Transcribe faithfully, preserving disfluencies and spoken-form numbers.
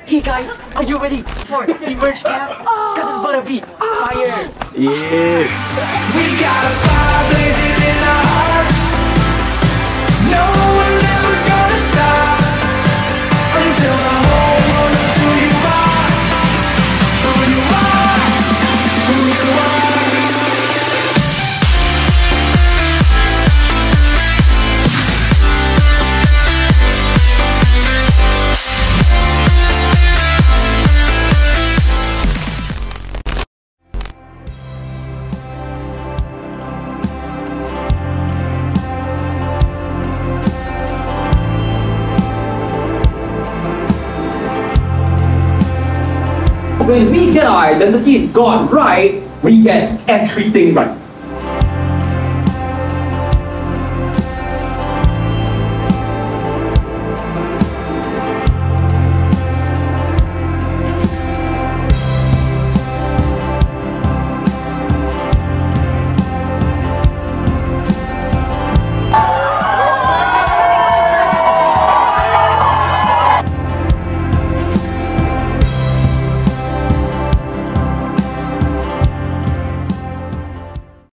Hey guys, are you ready for Emerge Camp? Because it's gonna be fire! Yeah! We've got a fire blazing in our hearts. No, we're never gonna stop until the whole world knows who you are. Who you are. Who you are. When we get our identity gone right, we get everything right.